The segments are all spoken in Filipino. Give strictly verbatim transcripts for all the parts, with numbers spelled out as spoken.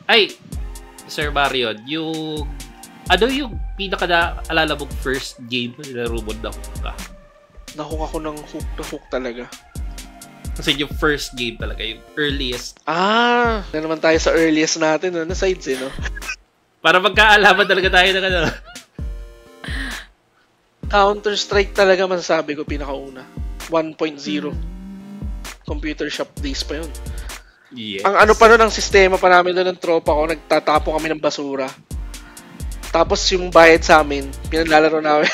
Ay, Sir Marion, yung ano yung pinaka naalala mong first game na laro mo na hook ka? Na-hook ako ng hook na hook talaga. Kasi yung first game talaga, yung earliest. Ah, na naman tayo sa earliest natin, no? Na sides eh, no? Para magkaalaman talaga tayo ng ano. Counter-Strike talaga masasabi ko pinakauna. one point oh. Computer shop days pa yun. Yes. Ang ano pa nun, ang sistema pa namin doon ng tropa ko, nagtatapo kami ng basura. Tapos yung bayad sa amin, pinalalaro namin.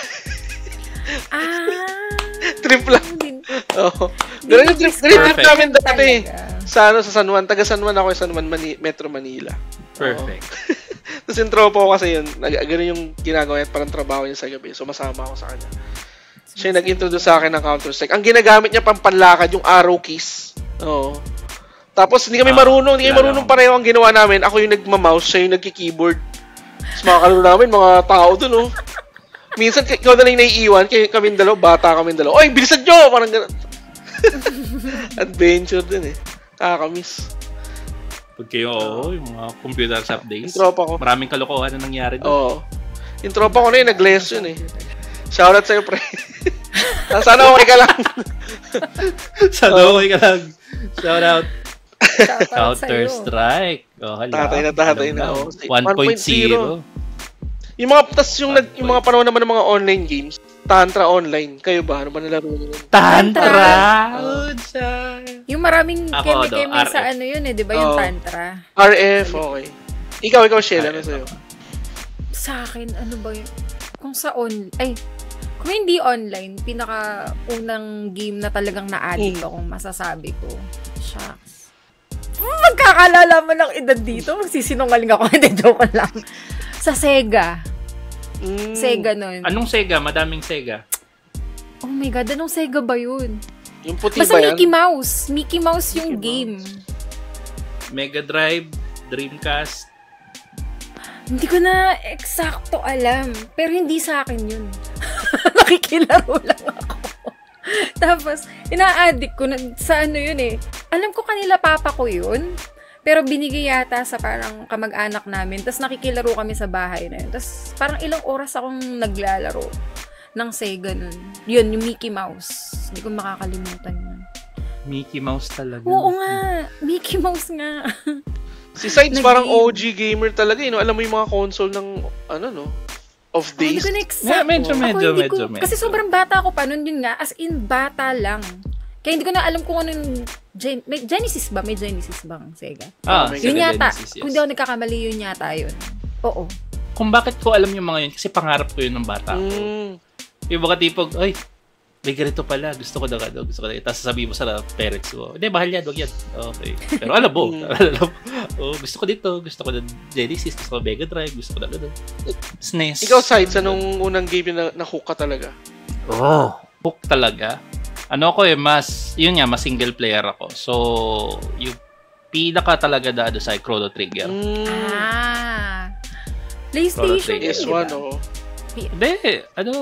Ah! Trip lang. Oo. Ganun yung trip, trip namin dati. Sa, ano, sa San Juan. Taga San Juan ako, San Juan, Mani- Metro Manila. Perfect. Tapos yung tropa ko kasi yun, ganun yung ginagawa niya, parang trabaho niya sa gabi. So masama ako sa kanya. Siya yung nag-introduce sa akin ng Counter-Strike. Ang ginagamit niya pampanlakad, yung arrow keys. Oo. Tapos hindi kami marunong, hindi kami marunong pareho ang ginawa namin. Ako yung nagma-mouse, siya yung nagki-keyboard. Tapos makakalaro namin, mga tao dun, oh. Minsan, ikaw na lang naiiwan, kaya kami dalaw, bata kami dalaw. Oy, bilisan nyo! Parang gano'n. Adventure din eh. Kakamiss. Pag kayo, oo, yung mga computer shop days. Yung tropa ko. Maraming kalokohan na nangyari doon. Oo. Yung tropa ko na yun, nag-less yun eh. Shoutout sa'yo, pre. Sana okay ka lang. Sana okay ka lang. Shoutout. Counter-Strike. Oh, tatay na tatay na. Oh. one point oh. Yung mga, tas yung, nag, yung mga panahon naman ng mga online games, Tantra Online. Kayo ba? Ano ba nalaro nyo? Tantra! Oh. Yung maraming Ako, keme-keme do, sa ano yun eh, di ba? Yung Oh. Tantra. R F, okay. Ikaw, ikaw, Shell, ano sa'yo? Sa akin, ano ba yun? Kung sa on... Ay, kung hindi online, pinaka-unang game na talagang na-addict akong masasabi ko. Shucks. Magkakalala mo ng edad dito. Magsisinungaling ako. Hindi, joke lang. Sa Sega. Mm. Sega nun. Anong Sega? Madaming Sega. Oh my God, anong Sega ba yun? Yung puti Basta ba yan? Mickey Mouse. Mickey Mouse yung Mickey game. Mega Drive, Dreamcast. Hindi ko na eksakto alam. Pero hindi sa akin yun. Nakikilaro lang ako. Tapos, ina-addict ko na, sa ano yun eh. Alam ko kanila papa ko yun. Pero binigay yata sa parang kamag-anak namin. Tapos nakikilaro kami sa bahay na yun. Tapos parang ilang oras akong naglalaro ng Sega nun. Yun, yung Mickey Mouse. Hindi ko makakalimutan yun. Mickey Mouse talaga. Oo nga. Mickey Mouse nga. Si Sides parang O G gamer talaga, eh, no? Alam mo yung mga console ng, ano, no? Of Oh, hindi days. ko na-exact. Medyo, Ako, medyo, hindi medyo, ko- medyo. Kasi sobrang bata ako pa nun yun nga. As in, bata lang. Kaya hindi ko na alam kung ano yung Gen- may Genesis ba? May Genesis bang Sega? Ah, May Yun Sega yata. Genesis, yes. Kung di ako nagkakamali, yun yata yun. Oo. Kung bakit ko alam yung mga yun, kasi pangarap ko yun ng bata ko. Mm. Yung mga tipong, ay, may ganito pala, gusto ko na gano, gusto ko na. Tapos sasabihin mo sa parents mo, hindi, mahal yan, wag yan. Okay. Pero alam mo, alam mo, oh, gusto ko dito, gusto ko ng Genesis, gusto ko Mega Drive, gusto ko na gano. S N E S. Ikaw, Sides, anong unang game na na-hook ka talaga? Oh, hook talaga. Ano ko eh, mas, yun nga, mas single player ako. So, yung pinaka talaga dado sa Chrono Trigger. Mm. Ah. PlayStation. Trigger. S yun, one, diba? oo. Hindi, ano,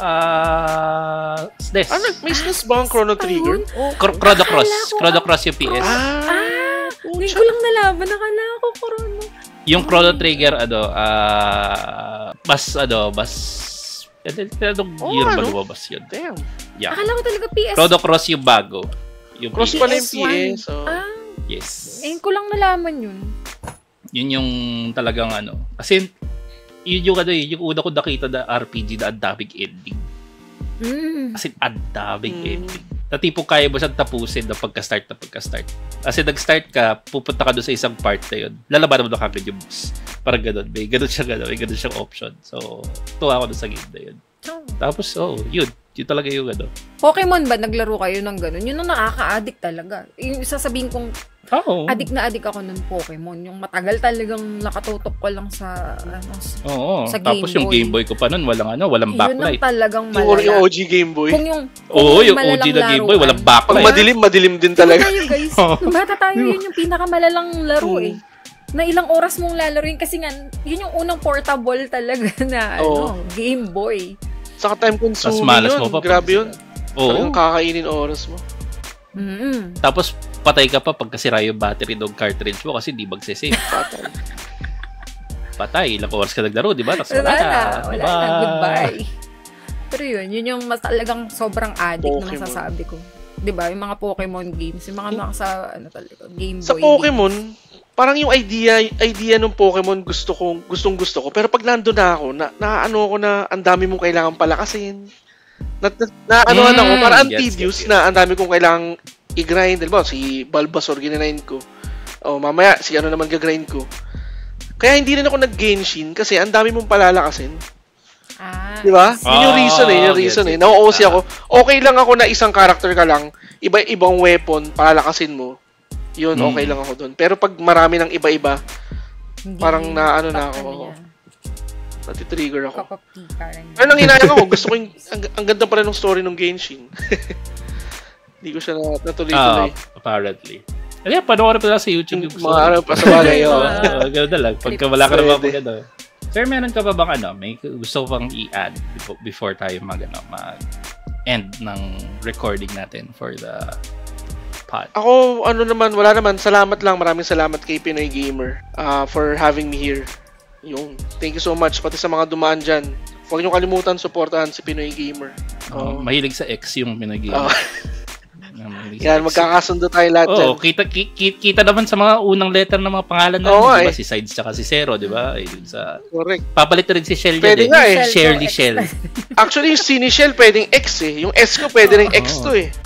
ah, S N E S. Ano, may S N E S ba ang Chrono Trigger? Oh, Cro- Chrono Cross. Akala ko, Chrono Cross yung P S. Ah, ngayon ko lang nalaman. Nakala ko, Chrono. Yung Chrono Trigger, ano, ah, mas, ano, mas, anong Oh, year ba ano? lumabas yun? Damn. Yeah. Akala ko talaga P S. Chrono Cross yung bago. Yung Cross P S. pala yung P P S S. Oh. Ah, Yes. ngayon ko lang nalaman yun. Yun yung talagang ano. Kasi, yun yung ano eh, yung una ko nakita na R P G na ang daming ending. Mm. Kasi ang daming Mm. ending. Na tipong kaya mo siyang tapusin na pagka-start na pagka-start. Kasi nag-start ka, pupunta ka doon sa isang part na yun. Lalaban mo na kagad yung boss. Parang ganun. May ganun siya ganun. May ganun siyang option. So, tuwa ako doon sa game na yun. Oh. Tapos, oh, yun. Yun talaga yung ano. Pokemon ba? Naglaro kayo ng ganun? Yun ang nakaka-addict talaga. Yung sasabihin kong Oo. addict na addict ako ng Pokemon. Yung matagal talagang nakatutok ko lang sa ano, Oo. sa Tapos Game yung Boy. Game Boy ko pa nun, walang ano, walang yun ang backlight. talagang Yung, or- yung malala. O G Game Boy. Kung yung, kung Oo, yung O G malalang na Game Boy, laruan. walang Pag backlight. madilim, madilim din Talaga. talaga. Tayo guys, nung bata tayo, yun yung pinakamalalang laro eh. Na ilang oras mong lalaruin kasi nga, yun yung unang portable talaga na Oo. ano, Game Boy. Saka time consuming Tas malas yun. mo pa. Grabe yun. Oo. Talagang kakainin oras mo. Mm-hmm. Tapos, patay ka pa pagka sira yung battery ng cartridge mo kasi di magsisave. Patay. patay. Ilang oras ka naglaro, di ba? Tapos wala, Wala na. na, wala Diba? na, goodbye. Pero yun, yun yung mas talagang sobrang addict na Pokemon. masasabi ko. Di ba? Yung mga Pokemon games, yung mga nasa, ano talaga, Game Boy. Sa Pokemon, parang yung idea, idea ng Pokemon gusto ko, gustong gusto ko. Pero pag nandun na ako, na, na ano ko na, ang dami mong kailangan palakasin. Na, na, na ano Mm, ako, parang ang gets, tedious gets, gets. na ang dami kong kailangan i-grind. Diba, si Bulbasaur ginanind ko. O mamaya, si ano naman gagrind ko. Kaya hindi rin ako nag-Genshin kasi ang dami mong palalakasin. Ah, Di ba? Yun yung Ah, reason eh, yung reason yes, eh. yes. Na-O C Ah. ako. Okay lang ako na isang character ka lang, iba-ibang weapon, palalakasin mo. Yun, Mm. okay lang ako doon. Pero pag marami ng iba-iba, hindi, parang na ano na pa- ako. yan, natitrigger ako. cup of tea, parang. Pero nang hinayang ako, gusto ko yung, ang, ang ganda pa rin ng story ng Genshin. Hindi ko siya na, Ah, natuloy-tuloy. apparently. Kaya panoorin pa lang sa YouTube yung Mga ano pa sa bagay, oh. Oo, gano'n na lang. Pagka wala ka naman Pwede. pag ano. Sir, meron ka ba bang ano, may gusto ko bang i-add before, before tayo mag, ano, mag-end ng recording natin for the pod? Ako, ano naman, wala naman. Salamat lang. Maraming salamat kay Pinoy Gamer uh, for having me here. Yung, thank you so much. Pati sa mga dumaan dyan. Huwag niyo kalimutan, supportahan si Pinoy Gamer. Oh, Oh. mahilig sa X yung Pinoy Oh. Gamer. Mahilig sa Yan, X. magkakasundo tayo lahat dyan. Oo, kita, ki- ki- kita naman sa mga unang letter ng mga pangalan namin, Oo, di ba? eh. Si Sides tsaka si Zero, di ba? Eh, dun sa... Correct. Papalit na rin si Shell Pwede dyan, nga eh. eh. Shirley X Shell. Actually, yung C ni Shell pwedeng X eh. Yung S ko pwede rin X Oo. to eh.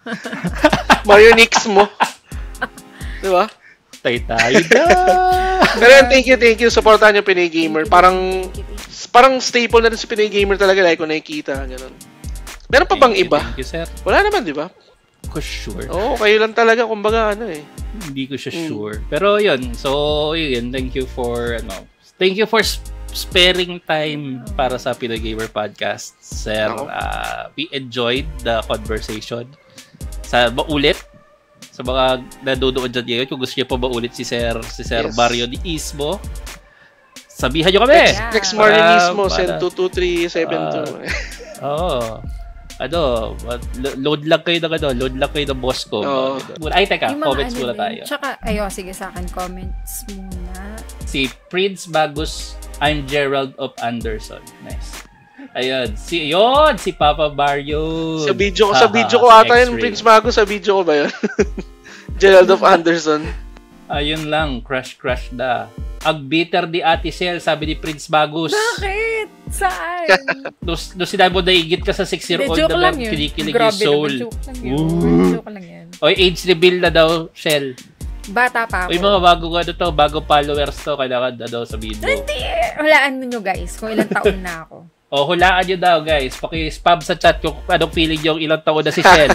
Mario Nix mo. Diba? Tay tayo na. Pero yan, thank you, thank you. Supportahan yung Pinoy Gamer. Parang, parang staple na rin si Pinoy Gamer talaga. Like ko nakikita. Ganun. Meron pa bang Thank you, iba? Thank you, sir. Wala naman, di ba? Ko sure. Oo, kayo lang talaga. Kumbaga, ano eh. Hindi ko siya Mm. sure. Pero yun, so yun, thank you for ano, thank you for sp- sparing time para sa Pinoy Gamer Podcast. Sir, Oo. uh, we enjoyed the conversation. Sa baulit sa mga nadudoon dyan ngayon, kung gusto niyo pa ba ulit si Sir, si Sir Yes. Mario Di Ismo, sabihan niyo kami. Next, Yeah. next morning Para- mismo, send para- two two three seven two. Oo. Ano, lo- load lang kayo ng ano, load lang kayo ng boss ko. Oo. Ay, teka, Yung mga comments ano muna din. tayo. Tsaka, ayo, sige sa akin, comments muna. Si Prince Bagus, I'm Gerald of Anderson. Nice. Ayun, si yun, si Papa Mario. Sa video ko, sa video ko ata yun, Prince Mago, sa video ko ba yun? Gerald of Anderson. Ayun lang, crush crush da. Ag bitter di Ate Shell, sabi ni Prince Bagus. Bakit? Saan? No, no sinabi mo naigit ka sa six-year-old Hindi, joke na lang yun. kinikilig yung Grabe soul. naman, joke lang yun. Ooh. Joke lang yan. O age reveal na daw, Shell. Bata pa O ako. yung mga bago ano to, bago followers to, kailangan na daw sabihin mo. Hindi! Hulaan mo nyo guys kung ilang taon na ako. O hulaan nyo daw guys, paki-spam sa chat kung anong feeling yung ilang taon na si Shell.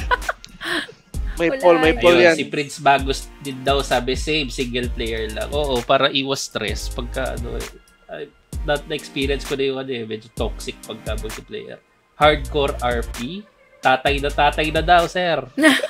May Wala. Paul, may Paul Ayun, yan. si Prince Bagus din daw sabi, same, single player lang. Oo, para iwas stress pagka ano, eh, not na-experience ko na yung ano eh, medyo toxic pagka multiplayer. Hardcore R P, tatay na tatay na daw, sir.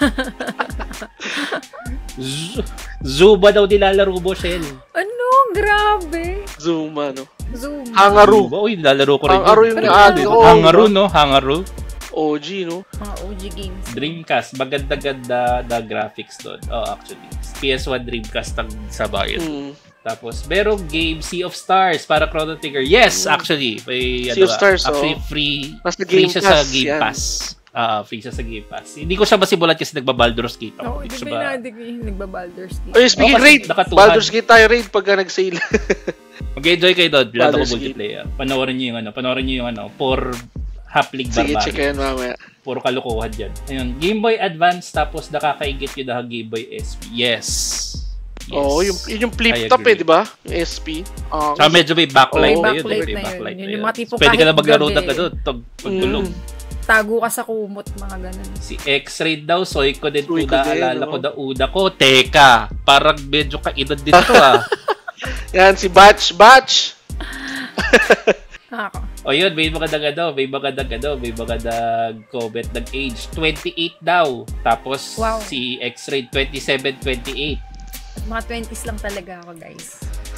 Z- Zuba daw nilalaro mo, Shell. Ano? Grabe. Zuma, no? Zoom. Hangaru. Zuba, uy, nilalaro ko rin. Hangaru yung ate ko. Hangaru, no? Hangaru. O G, no? Mga O G games. Dreamcast, maganda-ganda the graphics doon. Oh, actually. P S one Dreamcast ang sabayan. Hmm. Tapos, merong game Sea of Stars para Chrono Trigger. Yes, actually. May, Sea of ba, Stars, actually, oh. free, Nasa free Game siya sa Pass, Game yan. Pass. Ah, free siya sa Game Pass. Hindi ko siya masimulan kasi nagba-Baldur's Gate ako. Oo, Hindi di siya ba ba- inadig yung nagba-Baldur's Gate? Oy, speaking Oh, kasi raid, nakatuhan. Baldur's Gate tayo raid pagka nag-sale. Mag-enjoy kayo doon. Lahat ako Baldur's multiplayer. Panoorin niyo yung ano. Panoorin niyo yung ano. For Haplig Sige, Barbarian. check yan mamaya. Puro kalokohan dyan. Ayun, Game Boy Advance tapos nakakaigit yung na Game Boy S P. Yes. Yes. Oo, yung, yun yung flip I top eh, agree. di ba? Yung S P. Ah, Saka medyo may backlight Oo, na yun. backlight eh, may na yun. backlight Yun na yung mga tipong Pwede ka na kahit maglaro gabi. na ka doon. Tag, pagtulog. Mm. Tago ka sa kumot, mga ganun. Si X-Ray daw, soy ko din po Soy ko din, naalala no? ko na una ko. Teka, parang medyo kaedad din to ah. Yan, si Batch, Batch! Ako. O yun, may mga dag ano, may mga dag ano, may mga dag comment, nag-age twenty-eight daw. Tapos Wow. si X-Ray twenty-seven, twenty-eight. At mga twenties lang talaga ako, guys.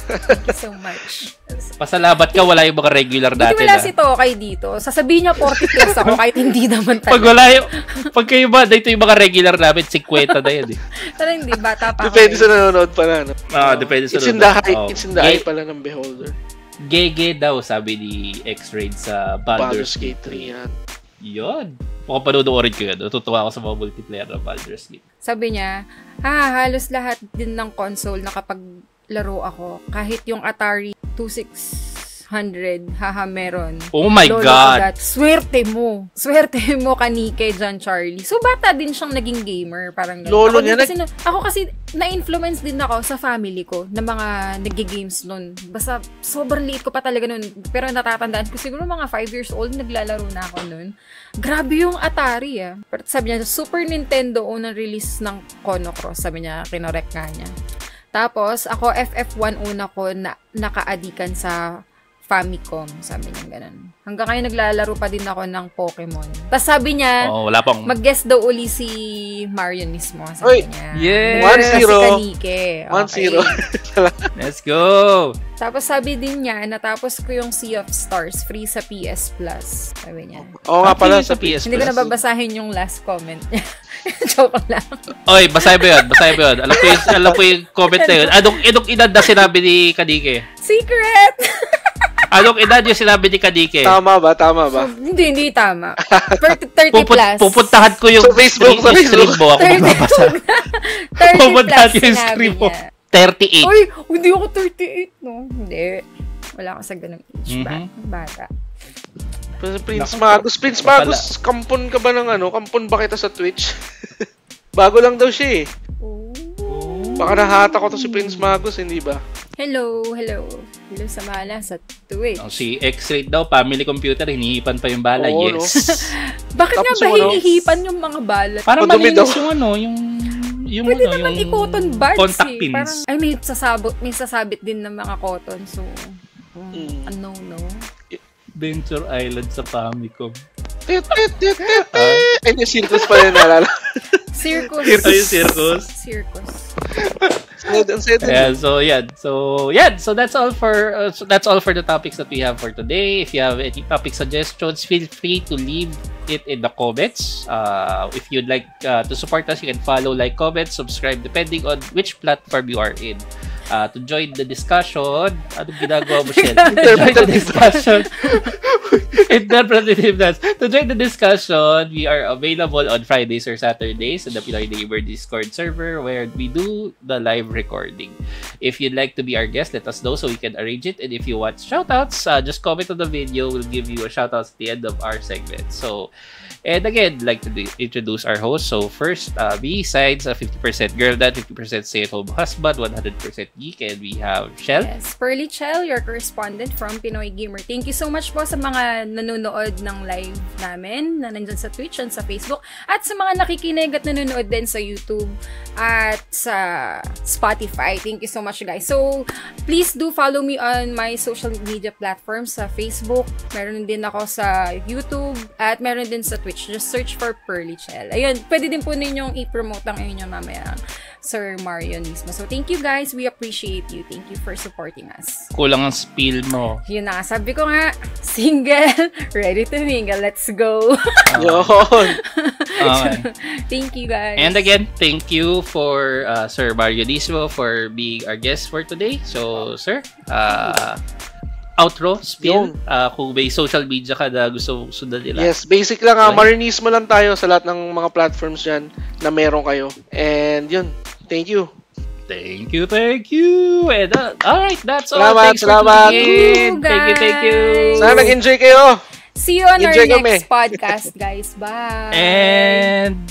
Thank you so much. Pasalamat ka, wala yung mga regular Buti natin. wala ah. si Tokay dito. Sasabihin niya forty plus ako kahit hindi naman talaga. Pag wala yung, pag kayo ba, dito yung mga regular namin, fifty na yan eh. Pero hindi, bata pa ako. Depende eh. sa nanonood pala. No? Ah, depende sa It's in the nanonood. eye, Oh. it's in the Ge- eye pala ng beholder. Gege daw, sabi ni X-Raid sa Baldur's Baldur's Gate Gate three. three yan. Yun. Mukhang panonoorin ko yun. Natutuwa ako sa mga multiplayer ng Baldur's Gate. Sabi niya, ha, halos lahat din ng console na kapag laro ako, kahit yung Atari twenty-six hundred, haha, meron. Oh my Lolo ko God! that. Swerte mo. Swerte mo kanike, John Charlie. So, bata din siyang naging gamer. Parang ganun. Lolo ako niya din kasi, na- ako kasi, na-influence din ako sa family ko na mga nag-games nun. Basta, sobrang liit ko pa talaga nun. Pero natatandaan ko, siguro mga five years old, naglalaro na ako nun. Grabe yung Atari, ah. Pero sabi niya, Super Nintendo unang release ng Chrono Cross. Sabi niya, kinorek nga niya. Tapos, ako, F F one una ko na naka-adikan sa Famicom, sabi niya ganun. Hanggang ngayon naglalaro pa din ako ng Pokemon. Tapos sabi niya, Oh, wala pang... mag-guest daw uli si Marion mismo, sabi Oy! niya. Yeah! one zero. Si Kanike. one zero. Let's go! Tapos sabi din niya, natapos ko yung Sea of Stars, free sa P S Plus. Sabi niya. Oo nga pala sa P S Hindi ko Plus. nababasahin yung last comment niya. Joke lang. Oy, basahin mo yun. Basahin mo yun. Alam ko yung, alam ko yung comment na yun. Anong, anong edad na sinabi ni Kanike? Secret! Anong edad yung sinabi ni Kanike? Tama ba? Tama ba? hindi, hindi tama. thirty Puput, plus. pupuntahan ko yung Sa Facebook, stream, sa yung stream Facebook. mo. Ako magbabasa. thirty Pupuntahan plus ko yung sinabi stream mo. niya. thirty-eight. Uy, hindi ako thirty-eight, no? Hindi. Wala ako sa ganung age ba? Mhm. Bata. Prince Naku, Magus. Prince napala. Magus, kampon ka ba ng ano? Kampon ba kita sa Twitch? Bago lang daw siya eh. Oh. Baka nahata ko to si Prince Magus, hindi ba? Hello, hello. Hello sa mala sa Twitch. Oh, si X-Raid daw, family computer, hinihipan pa yung bala. Oo, Yes. Bakit nga Tapos ba yung ano? hinihipan yung mga balat? Parang Madumi malinis daw. yung ano, yung... yung Pwede ano, naman yung i-cotton buds contact eh. pins. Parang, ay, may sasabot, may sasabit din ng mga cotton. So, um, Mm. ano, no? Venture Island sa Famicom. Tit, tit, tit, tit, tit. Ay, yung circus pa rin naalala. Circus. Ay, yung circus. Circus. Sad, ang sad. Yeah, so yeah, so yeah, so that's all for uh, so that's all for the topics that we have for today. If you have any topic suggestions, feel free to leave it in the comments. Uh, if you'd like uh, to support us, you can follow, like, comment, subscribe, depending on which platform you are in. Uh, to join the discussion, anong ginagawa mo, Shell? To join the discussion, interpretive dance. To join the discussion, we are available on Fridays or Saturdays in the Pinoy Neighbor Discord server where we do the live recording. If you'd like to be our guest, let us know so we can arrange it. And if you want shoutouts, uh, just comment on the video. We'll give you a shoutouts at the end of our segment. So, and again, I'd like to do, introduce our host. So first, uh, B-Sides, uh, fifty percent girl dad, fifty percent stay-at-home husband, one hundred percent geek, and we have Shell. Yes, Pearly Chell, your correspondent from Pinoy Gamer. Thank you so much po sa mga nanonood ng live namin na nandyan sa Twitch and sa Facebook at sa mga nakikinig at nanonood din sa YouTube at sa Spotify. Thank you so much, guys. So, please do follow me on my social media platforms sa Facebook. Meron din ako sa YouTube at meron din sa Twitch. Just search for Pearly Chell. Ayun, pwede din po ninyong i-promote ang inyong mamaya Sir Marion mismo. So, thank you guys. We appreciate you. Thank you for supporting us. Kulang ang spill mo. Yun na, sabi ko nga, single, ready to mingle. Let's go. Yun. Okay. Thank you guys. And again, thank you for uh, Sir Mario Dismo for being our guest for today. So, sir, uh, outro, spill, uh, kung may social media ka na gusto sundan nila. Yes, basic lang ha. Okay. Marinismo lang tayo sa lahat ng mga platforms dyan na meron kayo. And yun, thank you. Thank you, thank you. And uh, alright, that's all. Salamat, Thanks salamat. for tuning in. Thank you, Thank you, thank you. guys. Sana nag-enjoy kayo. See you on Enjoy our kami. next podcast, guys. Bye. And